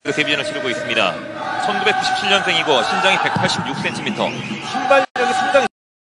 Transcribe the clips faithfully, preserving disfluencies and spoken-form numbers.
데뷔전을 치르고 있습니다. 천구백구십칠 년생이고 신장이 백팔십육 센티미터, 순발력이 상당히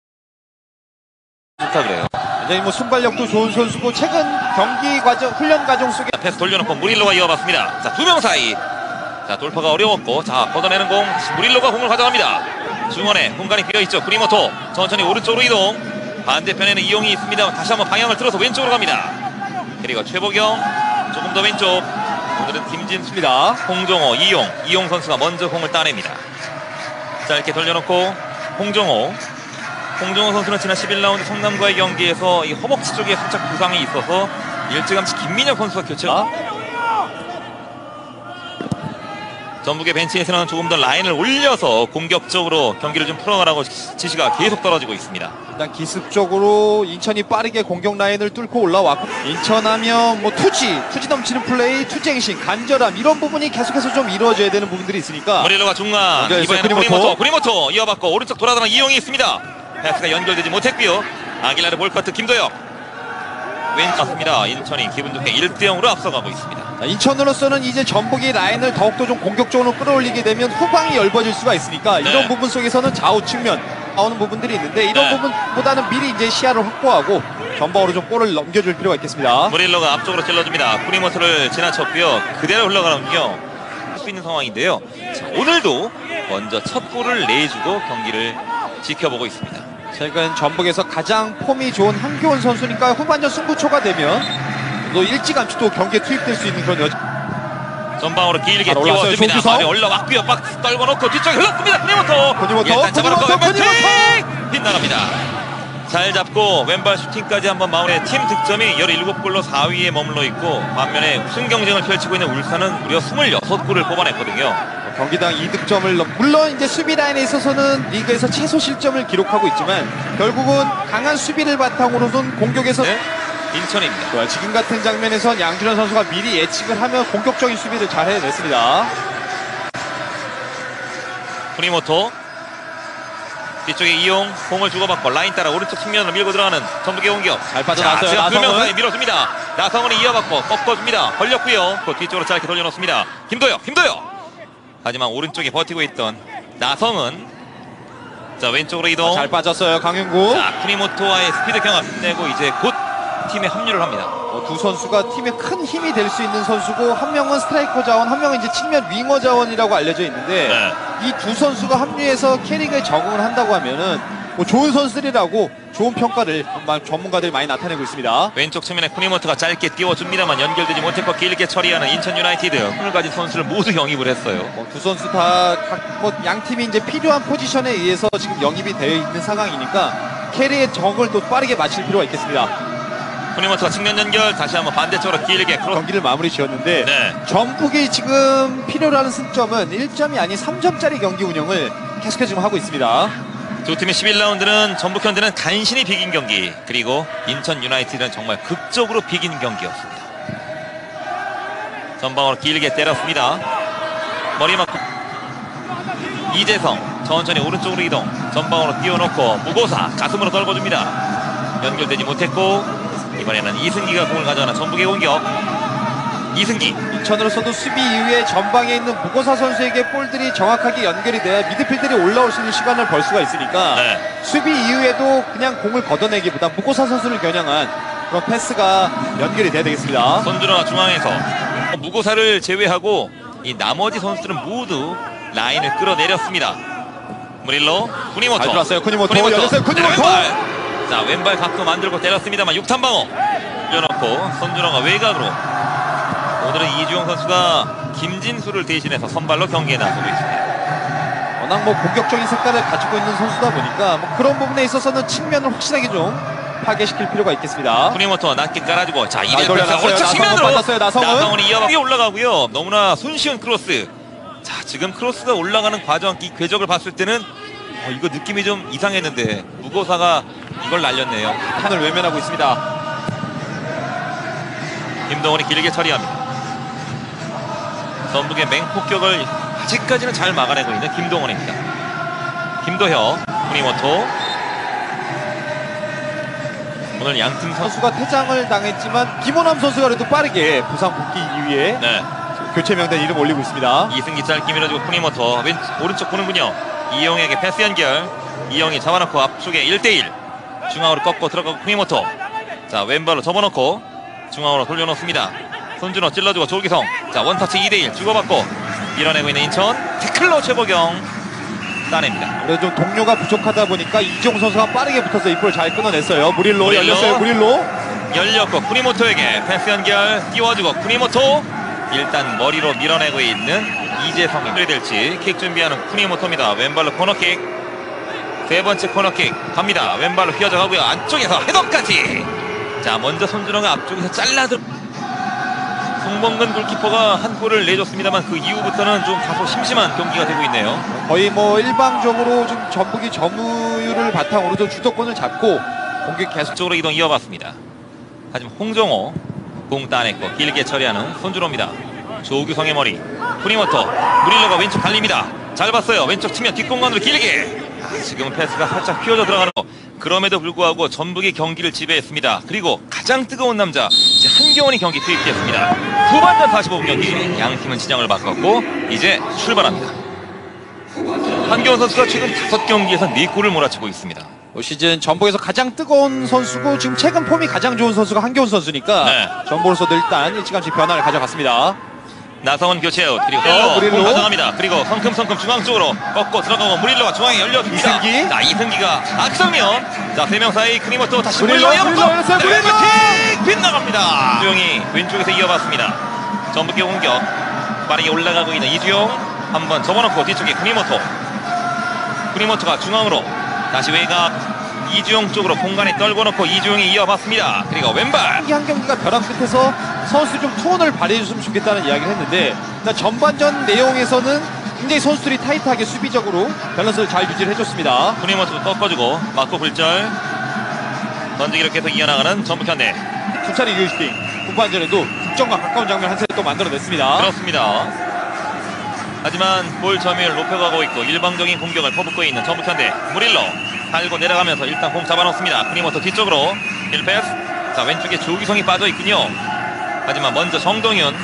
좋다 그래요. 굉장히 뭐 순발력도 좋은 선수고 최근 경기 과정, 훈련 과정 속에 패스 돌려놓고 무릴로가 이어봤습니다. 자, 두 명 사이. 자, 돌파가 어려웠고, 자, 걷어내는 공, 무릴로가 공을 가져갑니다. 중원에 공간이 비어있죠. 구리모토 천천히 오른쪽으로 이동. 반대편에는 이용이 있습니다. 다시 한번 방향을 틀어서 왼쪽으로 갑니다. 그리고 최보경 조금 더 왼쪽. 오늘은 김진수입니다. 홍정호, 이용, 이용 선수가 먼저 공을 따냅니다. 짧게 돌려놓고 홍정호. 홍정호 선수는 지난 십일 라운드 성남과의 경기에서 이 허벅지 쪽에 살짝 부상이 있어서 일찌감치 김민혁 선수가 교체가. 전북의 벤치에서는 조금 더 라인을 올려서 공격적으로 경기를 좀 풀어가라고 지시가 계속 떨어지고 있습니다. 일단 기습적으로 인천이 빠르게 공격 라인을 뚫고 올라왔고, 인천하면 뭐 투지, 투지 넘치는 플레이, 투쟁신, 간절함 이런 부분이 계속해서 좀 이루어져야 되는 부분들이 있으니까. 모릴로가 중간, 이번에는 구리모토, 구리모토 이어받고 오른쪽 돌아가는 이용이 있습니다. 패스가 연결되지 못했고요. 아길라르 볼커트 김도혁 왼쪽입니다. 인천이 기분 좋게 일 대 영으로 앞서가고 있습니다. 자, 인천으로서는 이제 전북이 라인을 더욱더 좀 공격적으로 끌어올리게 되면 후방이 넓어질 수가 있으니까 네. 이런 부분 속에서는 좌우 측면 나오는 부분들이 있는데 이런 네. 부분보다는 미리 이제 시야를 확보하고 전방으로 좀 볼을 넘겨줄 필요가 있겠습니다. 무릴로가 앞쪽으로 찔러줍니다. 구리모토를 지나쳤고요. 그대로 흘러가는군요. 할 수 있는 상황인데요. 자, 오늘도 먼저 첫 골을 내주고 경기를 지켜보고 있습니다. 최근 전북에서 가장 폼이 좋은 한교원 선수니까 후반전 승부초가 되면 또 일찌감치 또 경기에 투입될 수 있는 그런 여지. 전방으로 길게 띄워줍니다. 발이 올라왔고요. 박스 떨궈놓고 뒤쪽에 흘렀습니다. 구리모토. 구리모토. 일단 잡아놓고 왼발 팅! 빗나갑니다. 잘 잡고 왼발 슈팅까지 한번 마무리해 팀 득점이 열일곱 골로 사 위에 머물러 있고, 반면에 우승 경쟁을 펼치고 있는 울산은 무려 이십육 골을 뽑아냈거든요. 경기당 이 득점을 넣... 물론 이제 수비 라인에 있어서는 리그에서 최소 실점을 기록하고 있지만 결국은 강한 수비를 바탕으로는 공격에서 네? 인천입니다. 좋아, 지금 같은 장면에선 양준현 선수가 미리 예측을 하며 공격적인 수비를 잘 해냈습니다. 구리모토 뒤쪽에 이용 공을 주고받고 라인 따라 오른쪽 측면으로 밀고 들어가는 전북의 공격. 잘 빠져나왔어요. 지금 두 명 사이 밀어줍니다. 나성원이 이어받고 꺾어줍니다. 걸렸고요. 그 뒤쪽으로 짧게 돌려놓습니다. 김도혁, 김도혁. 하지만 오른쪽에 버티고 있던 나성은 자 왼쪽으로 이동. 아, 잘 빠졌어요. 강윤구. 자 쿠니모토와의 스피드 경합 내고 이제 곧 팀에 합류를 합니다. 어, 두 선수가 팀에 큰 힘이 될 수 있는 선수고, 한 명은 스트라이커 자원, 한 명은 이제 측면 윙어 자원이라고 알려져 있는데 네. 이 두 선수가 합류해서 캐릭에 적응을 한다고 하면은 뭐 좋은 선수들이라고 좋은 평가를 전문가들이 많이 나타내고 있습니다. 왼쪽 측면에 쿠니모토가 짧게 띄워줍니다만 연결되지 못했고 길게 처리하는 인천 유나이티드. 힘을 가진 선수를 모두 영입을 했어요. 뭐 두 선수 다 뭐 양 팀이 이제 필요한 포지션에 의해서 지금 영입이 되어 있는 상황이니까 캐리의 적응을 또 빠르게 마칠 필요가 있겠습니다. 쿠니모토가 측면 연결, 다시 한번 반대쪽으로 길게 크로... 경기를 마무리 지었는데 네. 전북이 지금 필요로 하는 승점은 일 점이 아닌 삼 점짜리 경기 운영을 계속해서 지금 하고 있습니다. 두 팀의 십일 라운드는 전북 현대는 간신히 비긴 경기, 그리고 인천 유나이티드는 정말 극적으로 비긴 경기였습니다. 전방으로 길게 때렸습니다. 머리 맞고 이재성 천천히 오른쪽으로 이동. 전방으로 띄워놓고 무고사 가슴으로 떨궈줍니다. 연결되지 못했고 이번에는 이승기가 공을 가져가는 전북의 공격. 이승기. 인천으로서도 수비 이후에 전방에 있는 무고사 선수에게 볼들이 정확하게 연결이 돼야 미드필들이 올라올 수 있는 시간을 벌 수가 있으니까 네. 수비 이후에도 그냥 공을 걷어내기보다 무고사 선수를 겨냥한 그런 패스가 연결이 돼야 되겠습니다. 손준호가 중앙에서 무고사를 제외하고 이 나머지 선수들은 모두 라인을 끌어내렸습니다. 무릴로, 쿠니모토. 잘 들어왔어요. 쿠니모토. 열렸어요. 쿠니모토. 자 왼발 각도 만들고 때렸습니다만 육탄방어 올려놓고 손준호가 외곽으로. 오늘은 이주영 선수가 김진수를 대신해서 선발로 경기에 나서고 있습니다. 워낙 뭐 공격적인 색깔을 가지고 있는 선수다 보니까 뭐 그런 부분에 있어서는 측면을 확실하게 좀 파괴시킬 필요가 있겠습니다. 쿠니모토가 낮게 깔아주고 자 이대 오른쪽 측면으로 나성은. 나성원이 이어가게 올라가고요. 너무나 손쉬운 크로스. 자 지금 크로스가 올라가는 과정, 이 궤적을 봤을 때는 어, 이거 느낌이 좀 이상했는데 무고사가 이걸 날렸네요. 판을 외면하고 있습니다. 김동원이 길게 처리합니다. 전북의 맹폭격을 아직까지는 잘 막아내고 있는 김동원입니다. 김도혁, 쿠니모토. 오늘 양팀 선수가 퇴장을 당했지만 김호남 선수가 그래도 빠르게 부상 복귀 이후에 네. 교체 명단 이름 올리고 있습니다. 이승기 짧게 밀어주고 쿠니모토 왼 오른쪽 보는군요. 이영에게 패스 연결. 이영이 잡아놓고 앞쪽에 일 대 일. 중앙으로 꺾고 들어가고 쿠니모토. 자 왼발로 접어놓고 중앙으로 돌려놓습니다. 손준호 찔러주고 조기성. 자 원터치 이 대 일 주고받고 밀어내고 있는 인천. 태클로 최보경 따냅니다. 그래도 좀 동료가 부족하다 보니까 이종 선수가 빠르게 붙어서 이 볼 잘 끊어냈어요. 무릴로, 무릴로. 열렸어요. 무릴로. 열렸고 쿠니모토에게 패스 연결 띄워주고 쿠니모토 일단 머리로 밀어내고 있는 이재성이 어떻게 될지. 킥 준비하는 쿠니모토입니다. 왼발로 코너킥. 세 번째 코너킥 갑니다. 왼발로 휘어져 가고요. 안쪽에서 헤더까지. 자 먼저 손준호가 앞쪽에서 잘라들 송범근 골키퍼가 한 골을 내줬습니다만 그 이후부터는 좀 다소 심심한 경기가 되고 있네요. 거의 뭐 일방적으로 좀 전북이 점유율을 바탕으로 좀 주도권을 잡고 공격 계속. 쪽으로 이동 이어봤습니다. 하지만 홍정호 공 따냈고 길게 처리하는 손준호입니다. 조규성의 머리. 쿠니모토 무릴로가 왼쪽 달립니다. 잘 봤어요. 왼쪽 측면 뒷공간으로 길게. 지금은 패스가 살짝 휘어져 들어가는 거. 그럼에도 불구하고 전북이 경기를 지배했습니다. 그리고 가장 뜨거운 남자 한겨원이 경기 투입됐습니다. 후반전 사십오 분 경기 양팀은 진영을 바꿨고 이제 출발합니다. 한겨원 선수가 지금 다섯 경기에서 네 골을 몰아치고 있습니다. 올 시즌 전북에서 가장 뜨거운 선수고 지금 최근 폼이 가장 좋은 선수가 한겨원 선수니까 네. 전북으로서도 일단 일찌감치 변화를 가져갔습니다. 나성원 교체 아웃. 그리고 어, 무릴로. 공 가져갑니다. 그리고 성큼성큼 중앙 쪽으로 꺾고 들어가고 무릴로가 중앙에 열려줍니다. 이승기. 자 이승기가 악성면. 자 세 명 사이 쿠니모토 다시 무릴로, 무릴로 무릴로 이어받고 열었어요. 무릴로. 킥 빗나갑니다. 이주용이 왼쪽에서 이어봤습니다. 전북의 공격 빠르게 올라가고 있는 이주용. 한번 접어놓고 뒤쪽에 쿠니모토. 쿠니모토가 중앙으로 다시 외곽. 이주용 쪽으로 공간에 떨궈 놓고 이주용이 이어봤습니다. 그리고 왼발. 한 경기 한 경기가 벼락 끝에서 선수 좀 투혼을 발휘해줬으면 좋겠다는 이야기를 했는데 전반전 내용에서는 굉장히 선수들이 타이트하게 수비적으로 밸런스를 잘 유지를 해줬습니다. 쿠니모토 꺾어주고 맞고 굴절. 던지기로 계속 이어나가는 전북현대. 두 차례 유효슈팅. 후반전에도 득점과 가까운 장면 한 세트 또 만들어냈습니다. 그렇습니다. 하지만 볼 점유율을 높여가고 있고 일방적인 공격을 퍼붓고 있는 전북현대. 무릴로 달고 내려가면서 일단 공 잡아놓습니다. 쿠니모토 뒤쪽으로 일 패스. 자 왼쪽에 조규성이 빠져있군요. 하지만 먼저 정동윤.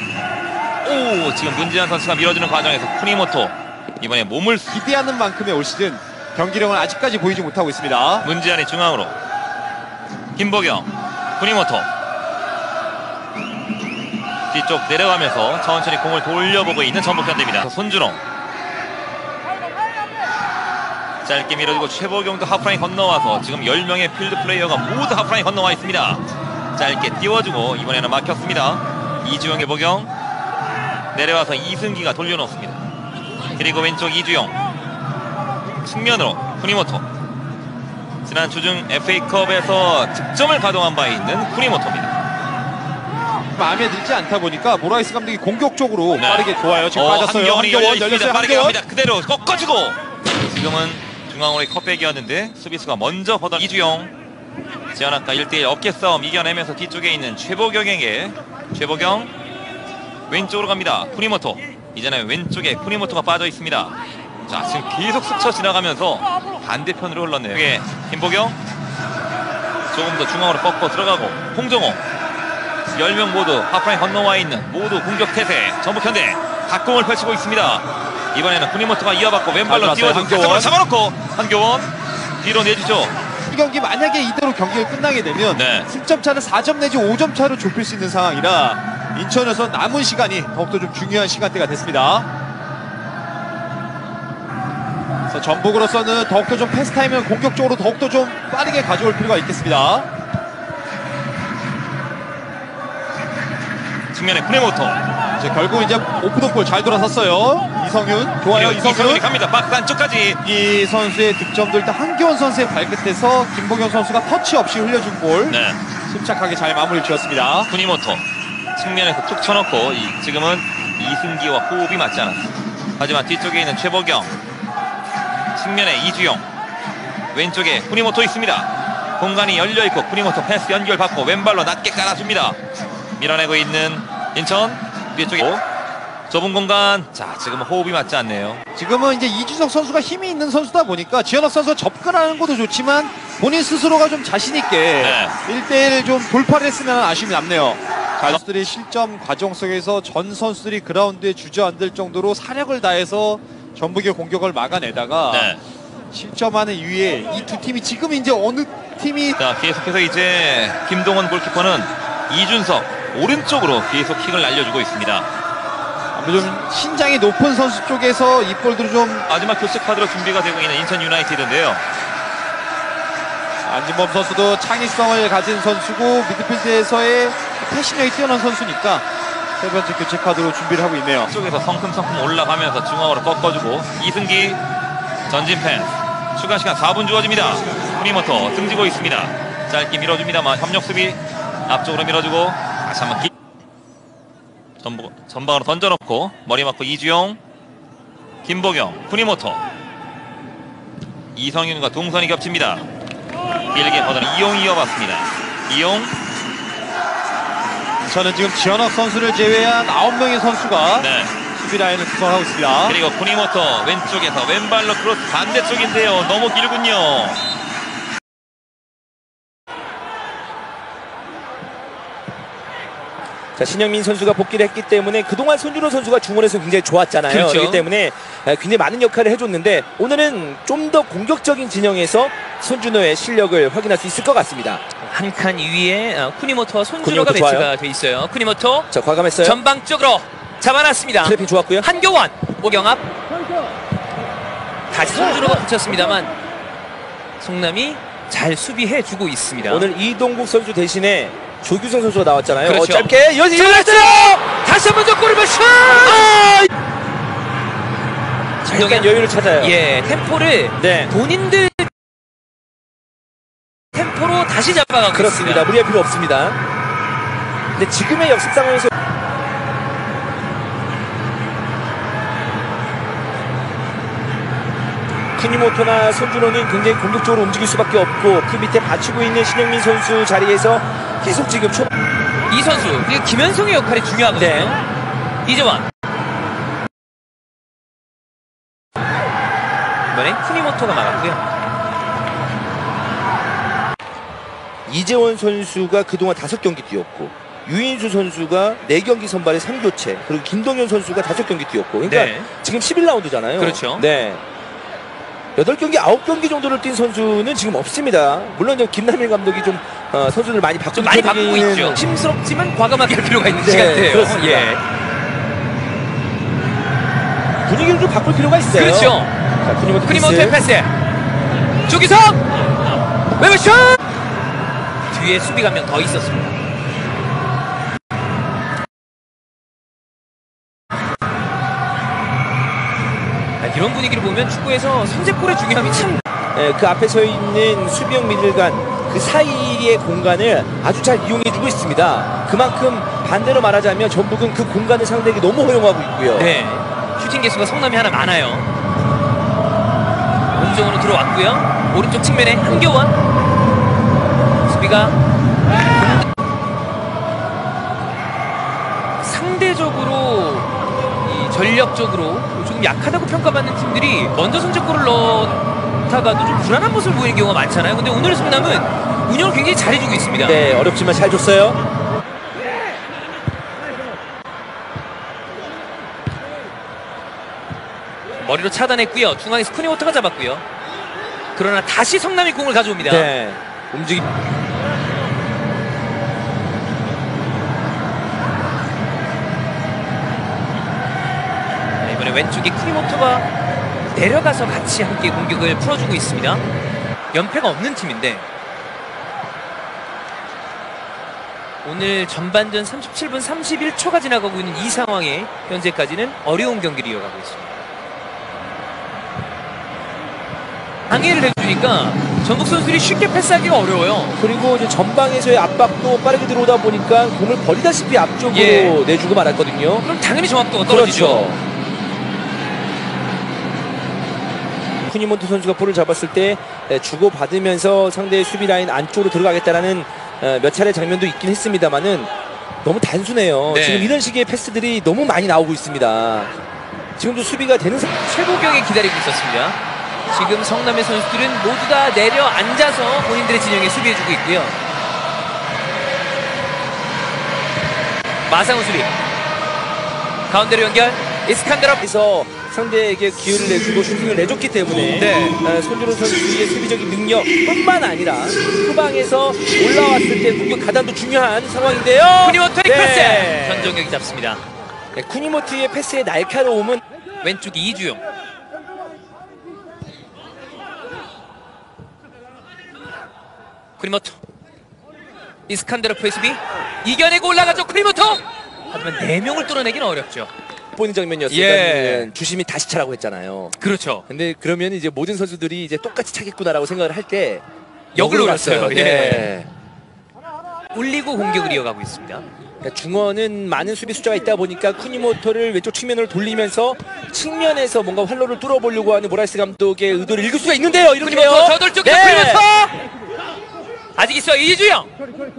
오 지금 문지한 선수가 밀어주는 과정에서 쿠니모토 이번에 몸을 기대하는 만큼의 올 시즌 경기력은 아직까지 보이지 못하고 있습니다. 문지한이 중앙으로. 김보경 쿠니모토 뒤쪽 내려가면서 천천히 공을 돌려보고 있는 전북현대입니다. 손준호 짧게 밀어주고 최보경도 하프라인 건너와서 지금 열 명의 필드 플레이어가 모두 하프라인 건너와 있습니다. 짧게 띄워주고 이번에는 막혔습니다. 이주영의 보경 내려와서 이승기가 돌려놓습니다. 그리고 왼쪽 이주영 측면으로 쿠니모토. 지난 주중 에프에이컵에서 득점을 가동한 바 있는 쿠니모토입니다. 마음에 들지 않다 보니까 모라이스 감독이 공격적으로 네. 빠르게 좋아요. 지금 어, 빠졌어요. 한겨원이 한겨원 열려 열렸어요. 있습니다. 빠르게 한겨원. 갑니다. 그대로 꺾어주고 지금은 중앙으로의 컵백이었는데 수비수가 먼저 걷어. 이주영 지안아까 일 대 일 어깨 싸움 이겨내면서 뒤쪽에 있는 최보경에게. 최보경 왼쪽으로 갑니다. 쿠니모토 이제는 왼쪽에 쿠니모토가 빠져 있습니다. 자 지금 계속 스쳐 지나가면서 반대편으로 흘렀네요. 이게 김보경 조금 더 중앙으로 꺾고 들어가고 홍정호 열 명 모두 하프라인 건너와 있는 모두 공격 태세. 전북현대 각공을 펼치고 있습니다. 이번에는 쿠니모토가 이어받고 왼발로 띄워주고 한겨원 잡아놓고 한겨원 뒤로 내주죠. 이 경기 만약에 이대로 경기가 끝나게 되면 네. 승점 차를 사 점 내지 오 점 차로 좁힐 수 있는 상황이라 인천에서 남은 시간이 더욱더 좀 중요한 시간대가 됐습니다. 그래서 전북으로서는 더욱더 좀 패스 타임을 공격적으로 더욱더 좀 빠르게 가져올 필요가 있겠습니다. 측면에 쿠니모토. 이제 결국 이제 오프더볼 잘 돌아섰어요. 이성윤 좋아요. 이성윤이 이성윤 갑니다. 박스 안쪽까지. 이 선수의 득점도 일단 한기원 선수의 발끝에서 김보경 선수가 터치 없이 흘려준 볼 네. 침착하게 잘 마무리 지었습니다. 쿠니모토 측면에서 툭 쳐놓고 이, 지금은 이승기와 호흡이 맞지 않았습니다. 하지만 뒤쪽에 있는 최보경 측면에 이주영 왼쪽에 쿠니모토 있습니다. 공간이 열려있고 쿠니모토 패스 연결 받고 왼발로 낮게 깔아줍니다. 밀어내고 있는 인천 뒤쪽에 좁은 공간. 자 지금은 호흡이 맞지 않네요. 지금은 이제 이주석 선수가 힘이 있는 선수다 보니까 지현학 선수가 접근하는 것도 좋지만 본인 스스로가 좀 자신있게 네. 일 대 일 좀 돌파를 했으면 아쉬움이 남네요. 가수들의 실점 과정 속에서 전 선수들이 그라운드에 주저앉을 정도로 사력을 다해서 전북의 공격을 막아내다가 네. 실점하는 이후에 이 두 팀이 지금 이제 어느 팀이 자, 계속해서 이제 김동원 골키퍼는 이준석 오른쪽으로 계속 킥을 날려주고 있습니다. 아무래도 좀 신장이 높은 선수 쪽에서 이 볼들을 좀 마지막 교체 카드로 준비가 되고 있는 인천 유나이티드인데요. 안진범 선수도 창의성을 가진 선수고 미드필드에서의 패신력이 뛰어난 선수니까 세 번째 교체 카드로 준비를 하고 있네요. 쪽에서 성큼성큼 올라가면서 중앙으로 꺾어주고 이승기 전진 펜 추가 시간 사 분 주어집니다. 쿠니모토 등지고 있습니다. 짧게 밀어줍니다만 협력 수비 앞쪽으로 밀어주고 다시 한번 기... 전부, 전방으로 던져놓고 머리 맞고 이주영 김보경 쿠니모토 이성윤과 동선이 겹칩니다. 길게 걷어는 이용이 이어봤습니다. 이용 저는 지금 지현학 선수를 제외한 아홉 명의 선수가 네. 수비 라인을 구성하고 있습니다. 그리고 쿠니모토 왼쪽에서 왼발로 크로스 반대쪽인데요. 너무 길군요. 자, 신영민 선수가 복귀를 했기 때문에 그동안 손준호 선수가 중원에서 굉장히 좋았잖아요. 그렇죠. 그렇기 때문에 굉장히 많은 역할을 해줬는데 오늘은 좀 더 공격적인 진영에서 손준호의 실력을 확인할 수 있을 것 같습니다. 한 칸 위에 어, 쿠니모토와 손준호가 쿠니모토 배치가 좋아요. 돼 있어요. 쿠니모토 자, 과감했어요. 전방 쪽으로 잡아놨습니다. 트래핑 좋았고요. 한교원 오경합 다시 손준호가 붙였습니다만 성남이 잘 수비해주고 있습니다. 오늘 이동국 선수 대신에 조규성 선수가 나왔잖아요. 그렇죠. 어, 짧게 여기 잘랐어요. 다시 한번 더 골을 슛! 자, 약간 여유를 찾아요. 예, 템포를 네, 본인들 템포로 다시 잡아가고 그렇습니다. 있습니다. 무리할 필요 없습니다. 근데 지금의 역습 상황에서 쿠니모토나 손준호는 굉장히 공격적으로 움직일 수밖에 없고 그 밑에 받치고 있는 신영민 선수 자리에서 계속 지금 초... 이 선수, 그리고 김현성의 역할이 중요하거든요. 네. 이재원. 이번엔 쿠니모토가 막았고요. 이재원 선수가 그동안 다섯 경기 뛰었고 유인수 선수가 네 경기 선발에 삼 교체 그리고 김동현 선수가 다섯 경기 뛰었고 그러니까 네. 지금 십일 라운드잖아요. 그렇죠. 네. 여덟 경기, 아홉 경기 정도를 뛴 선수는 지금 없습니다. 물론 좀 김남일 감독이 좀 어, 선수들 많이 바꾸고 좀 많이 바꾸고 있죠. 심스럽지만 과감하게 할 필요가 있는 네, 시간대예요. 그렇습니다. 예. 분위기를 좀 바꿀 필요가 있어요. 그렇죠. 자, 쿠니모토 쿠니모토의 패스. 패스. 조기성! 왼발슛! 뒤에 수비가 한 명 더 있었습니다. 이런 분위기를 보면 축구에서 선제골의 중요함이 참 예, 그 앞에 서 있는 수비형 미들간 그 사이의 공간을 아주 잘 이용해주고 있습니다. 그만큼 반대로 말하자면 전북은 그 공간을 상대에게 너무 허용하고 있고요. 네. 슈팅 개수가 성남이 하나 많아요. 오른쪽으로 들어왔고요. 오른쪽 측면에 한교원. 수비가 상대적으로 이 전력적으로 조금 약하다고 평가받는 팀들이 먼저 선제골을 넣다가도 좀 불안한 모습을 보이는 경우가 많잖아요. 근데 오늘 성남은 운영을 굉장히 잘해주고 있습니다. 네, 어렵지만 잘 줬어요. 머리로 차단했고요. 중앙에서 쿠니모토가 잡았고요. 그러나 다시 성남이 공을 가져옵니다. 네, 움직이. 네, 이번에 왼쪽에 쿠니모토가 내려가서 같이 함께 공격을 풀어주고 있습니다. 연패가 없는 팀인데 오늘 전반전 삼십칠 분 삼십일 초가 지나가고 있는 이 상황에 현재까지는 어려운 경기를 이어가고 있습니다. 방해를 해주니까 전북 선수들이 쉽게 패스하기가 어려워요. 그리고 이제 전방에서의 압박도 빠르게 들어오다 보니까 공을 버리다시피 앞쪽으로 예. 내주고 말았거든요. 그럼 당연히 정확도가 떨어지죠. 그렇죠. 쿠니모토 선수가 볼을 잡았을 때 주고받으면서 상대의 수비 라인 안쪽으로 들어가겠다라는 몇 차례 장면도 있긴 했습니다만은 너무 단순해요. 네. 지금 이런 식의 패스들이 너무 많이 나오고 있습니다. 지금도 수비가 되는 상... 최고경에 기다리고 있었습니다. 지금 성남의 선수들은 모두 다 내려 앉아서 본인들의 진영에 수비해주고 있고요. 마상우 수비 가운데로 연결. 이스칸데르에서 상대에게 기회를 내주고 슈팅을 내줬기 때문에 네. 어, 손준호 선수의 수비적인 능력뿐만 아니라 후방에서 올라왔을 때 공격 가담도 중요한 상황인데요. 쿠니모토의 네. 패스. 전정혁이 잡습니다. 네, 쿠니모토의 패스의 날카로움은 왼쪽 이주영. 쿠니모토. 이스칸데르프의 수비 이겨내고 올라가죠. 쿠니모토. 하지만 네 명을 뚫어내기는 어렵죠. 보는 장면이었어요. 예. 주심이 다시 차라고 했잖아요. 그렇죠. 근데 그러면 이제 모든 선수들이 이제 똑같이 차겠구나라고 생각을 할 때 역을 역으로 올렸어요. 갔어요. 예. 네. 올리고 공격을 이어가고 있습니다. 그러니까 중원은 많은 수비 숫자가 있다 보니까 쿠니모토를 왼쪽 측면으로 돌리면서 측면에서 뭔가 활로를 뚫어보려고 하는 모라이스 감독의 의도를 읽을 수가 있는데요. 이렇게요. 쿠니모토 저돌 쪽에서 쿠니모토. 아직 있어요. 이주영.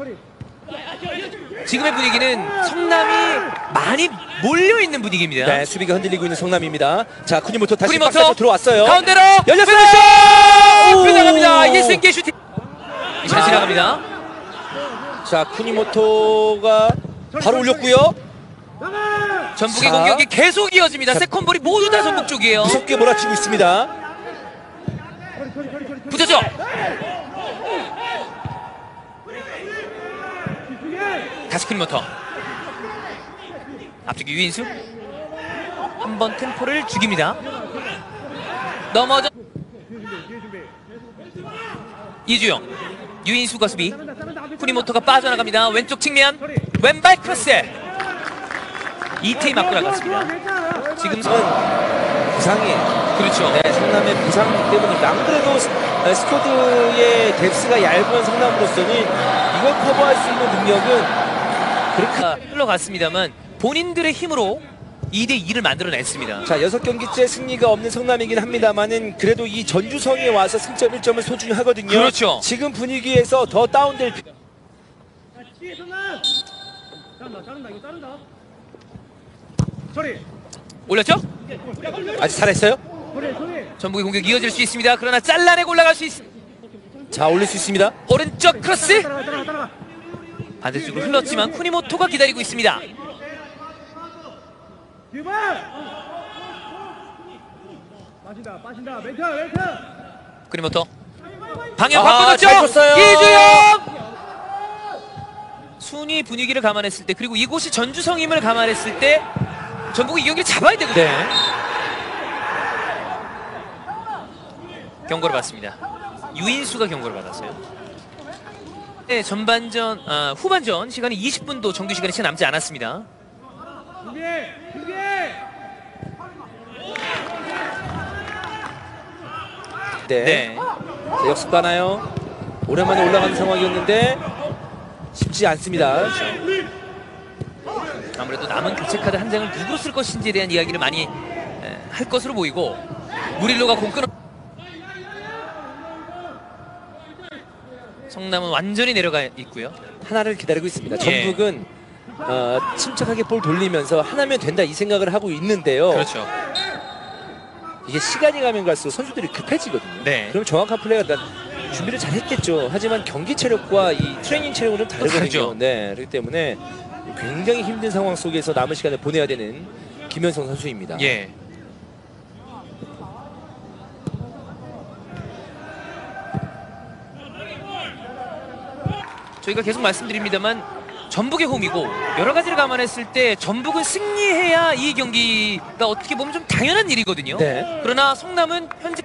지금의 분위기는 성남이 많이 몰려있는 분위기입니다. 네, 수비가 흔들리고 있는 성남입니다. 자, 쿠니모토 다시 쿠니모토 박스로 들어왔어요. 가운데로 열렸어요. 슛! 오! 지나갑니다. 이승기 슈팅. 잘 지나갑니다. 자, 쿠니모토가 바로 올렸고요. 전북의 자. 공격이 계속 이어집니다. 자. 세컨볼이 모두 다 전북 쪽이에요. 무섭게 몰아치고 있습니다. 붙여줘. 다시 쿠니모토. 앞쪽에 유인수. 한 번 템포를 죽입니다. 넘어져. 이주영. 유인수가 수비. 쿠니모토가 빠져나갑니다. 왼쪽 측면. 왼발 크로스. 이태희 맞고 나갔습니다. 지금 선. 부상이에요. 그렇죠. 네, 성남의 부상 때문에 안 그래도 스- 어, 스쿼드의 뎁스가 얇은 성남으로서는 이걸 커버할 수 있는 능력은 그렇게. 아, 흘러갔습니다만 본인들의 힘으로 이 대 이를 만들어냈습니다. 자, 여섯 경기째 승리가 없는 성남이긴 합니다만은 그래도 이 전주성에 와서 승점 일 점을 소중히 하거든요. 그렇죠. 지금 분위기에서 더 다운될 피- 올렸죠? 아직 살아있어요? 전북의 공격 이어질 수 있습니다. 그러나 잘라내고 올라갈 수 있습니다. 자, 올릴 수 있습니다. 오른쪽 크로스. 반대쪽으로 흘렀지만 쿠니모토가 기다리고 있습니다. 빠진다 빠진다 멘트 멘트 쿠니모토 방향 아, 바꿔줬죠. 잘 줬어요. 이주영. 순위 분위기를 감안했을 때 그리고 이곳이 전주성임을 감안했을 때 전북이 이 경기를 잡아야 되거든요. 네. 경고를 받습니다. 유인수가 경고를 받았어요. 네, 전반전, 아, 후반전 시간이 이십 분도 정규 시간이 채 남지 않았습니다. 준비해 준비해 네. 네, 자, 역습 가나요? 오랜만에 올라가는 상황이었는데 쉽지 않습니다. 아무래도 남은 교체 카드 한 장을 누구로 쓸 것인지에 대한 이야기를 많이 에, 할 것으로 보이고 무릴로가 공 끊어. 성남은 완전히 내려가 있고요. 하나를 기다리고 있습니다. 예. 전북은 어, 침착하게 볼 돌리면서 하나면 된다 이 생각을 하고 있는데요. 그렇죠. 이게 시간이 가면 갈수록 선수들이 급해지거든요. 네. 그럼 정확한 플레이가 난 준비를 잘 했겠죠. 하지만 경기 체력과 이 트레이닝 체력은 좀 다르거든요. 다르죠. 네, 그렇기 때문에 굉장히 힘든 상황 속에서 남은 시간을 보내야 되는 김현성 선수입니다. 예. 저희가 계속 말씀드립니다만 전북의 홈이고 여러 가지를 감안했을 때 전북은 승리해야 이 경기가 어떻게 보면 좀 당연한 일이거든요. 네. 그러나 성남은 현재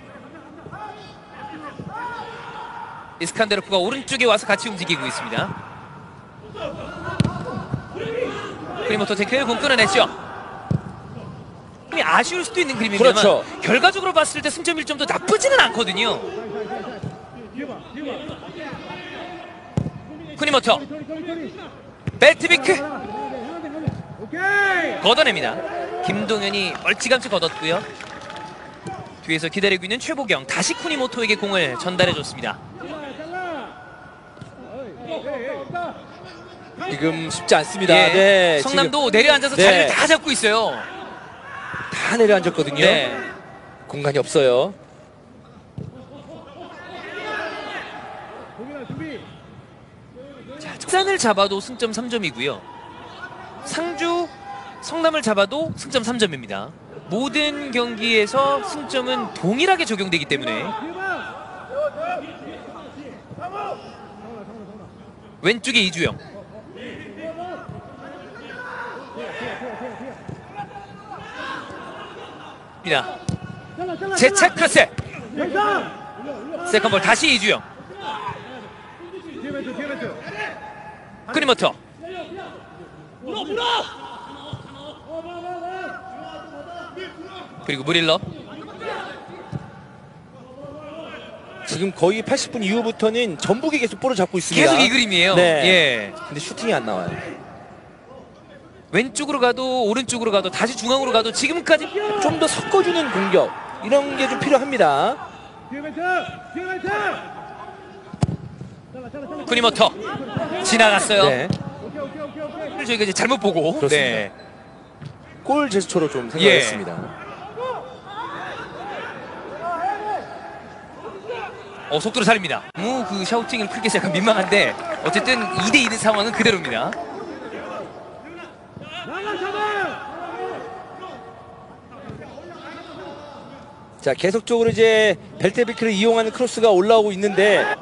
이스칸데르프가 오른쪽에 와서 같이 움직이고 있습니다. 크리모토 태클 공 끊어냈죠. 아쉬울 수도 있는 그림입니다만 그렇죠. 결과적으로 봤을 때 승점 일 점도 나쁘지는 않거든요. 쿠니모토 벨트비크 오케이 걷어냅니다. 김동현이 멀찌감치 걷었고요. 뒤에서 기다리고 있는 최보경 다시 쿠니모토에게 공을 전달해줬습니다. 지금 쉽지 않습니다. 예, 네, 성남도 내려앉아서 네. 자리를 다 잡고 있어요. 지금 다 내려앉았거든요. 네. 공간이 없어요. 동현아 준비 자, 산을 잡아도 승점 삼 점이고요. 상 성남을 잡아도 승점 삼 점입니다. 모든 경기에서 승점은 동일하게 적용되기 때문에 왼쪽에 이주영, 입니다. 제차 크로스, 세컨볼 다시 이주영, 뒤에 멘트 뒤에 멘트 크리모터, 그리고 무릴러. 지금 거의 팔십 분 이후부터는 전북이 계속 볼을 잡고 있습니다. 계속 이 그림이에요. 네. 예. 근데 슈팅이 안 나와요. 왼쪽으로 가도 오른쪽으로 가도 다시 중앙으로 가도 지금까지 좀 더 섞어주는 공격 이런 게 좀 필요합니다. 뒤에 멘트 뒤에 멘트 쿠니모터 지나갔어요. 네. 오케이 오케이 오케이 오케이 저희가 이제 잘못 보고. 그렇습니다. 네. 골 제스처로 좀 예. 생각했습니다. 어, 속도를 살립니다. 너무 그 샤우팅을 크게 해서 약간 민망한데 어쨌든 이 대 이는 상황은 그대로입니다. 나가 잡아 자, 계속적으로 이제 벨테비크를 이용하는 크로스가 올라오고 있는데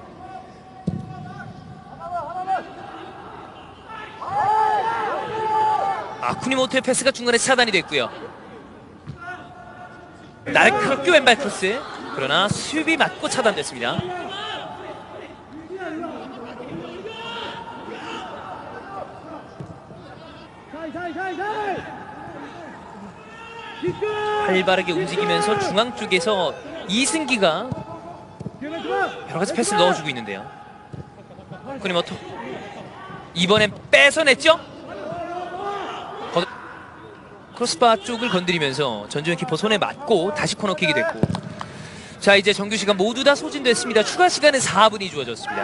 아, 쿠니모토의 패스가 중간에 차단이 됐고요. 날카롭게 왼발 크로스. 그러나 수비 맞고 차단됐습니다. 사이 사이 사이 사이 기끌 활발하게 움직이면서 중앙 쪽에서 이승기가 뒤에 멘트 봐 여러 가지 패스를 넣어주고 있는데요. 쿠니모토 이번엔 뺏어냈죠? 거... 크로스바 쪽을 건드리면서 전주현 키퍼 손에 맞고 다시 코너킥이 됐고, 자 이제 정규 시간 모두 다 소진됐습니다. 추가 시간은 사 분이 주어졌습니다.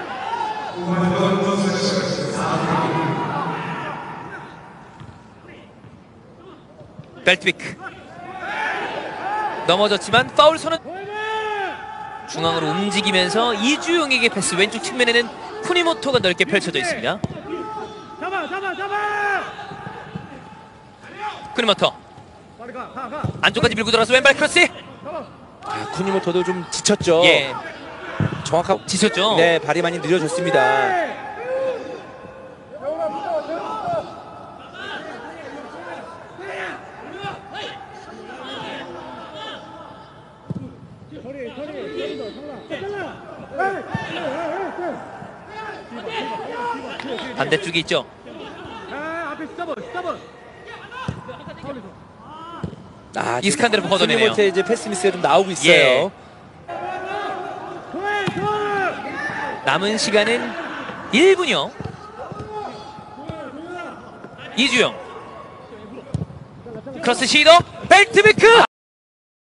벨트비크 넘어졌지만 파울 선언. 중앙으로 움직이면서 이주용에게 패스. 왼쪽 측면에는 쿠니모토가 넓게 펼쳐져 있습니다. 잡아 잡아 잡아 쿠니모토 빨리 가가가 안쪽까지 밀고 들어가서 왼발 크로스. 아, 쿠니모토도 좀 지쳤죠. 예, 정확하고 지쳤죠. 네, 발이 많이 느려졌습니다. 소리 소리 소리 더 장난 반대쪽에 있죠. 아 앞에 스타번 스타번 아, 이스칸데르프 걷어내네요. 쿠니모토의 이제 패스 미스가 좀 나오고 있어요. 예. 도에 도에 남은 시간은 일 분이요. 이주영 크로스 시도 벨트비크.